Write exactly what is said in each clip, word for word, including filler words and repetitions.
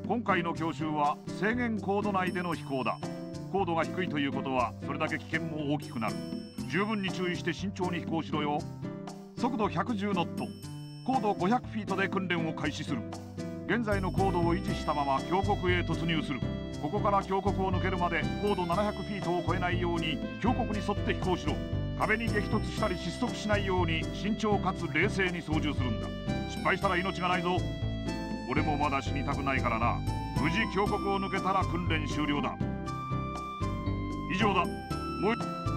今回の教習は制限高度内での飛行だ。高度が低いということはそれだけ危険も大きくなる。十分に注意して慎重に飛行しろよ。速度ひゃくじゅうノット、高度ごひゃくフィートで訓練を開始する。現在の高度を維持したまま峡谷へ突入する。ここから峡谷を抜けるまで高度ななひゃくフィートを超えないように峡谷に沿って飛行しろ。壁に激突したり失速しないように慎重かつ冷静に操縦するんだ。失敗したら命がないぞ。俺もまだ死にたくないからな。無事峡谷を抜けたら訓練終了だ。以上だ。もう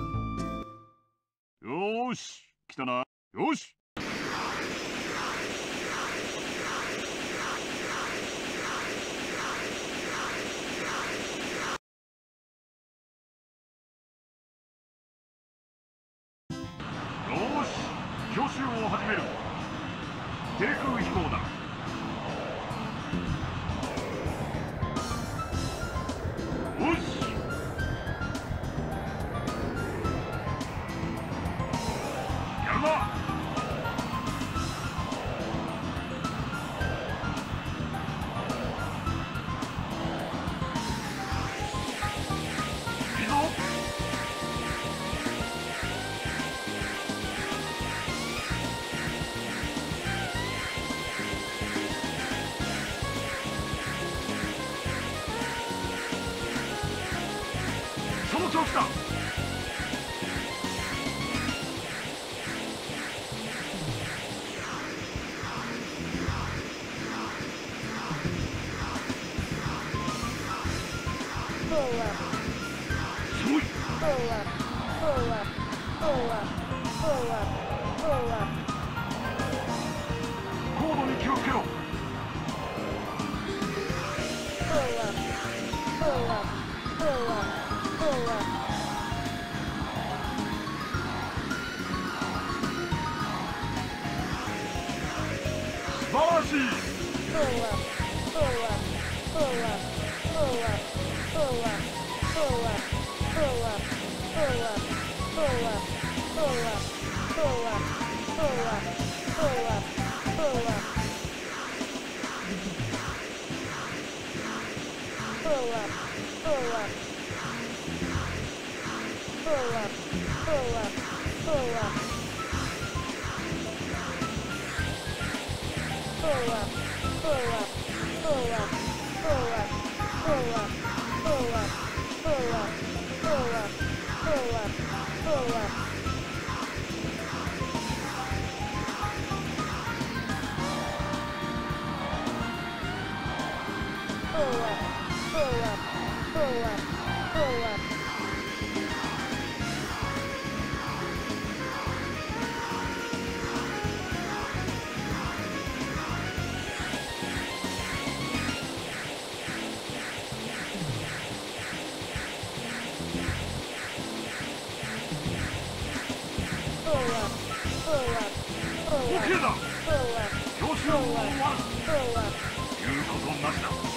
よーし、来たな。よし。教習を始める。低空飛行だ。よし。やるな。いいぞ。その調子だ。すごい。高度に気をつけろ。素晴らしい。オーケーだ。教習を終わる。言うことなしだ。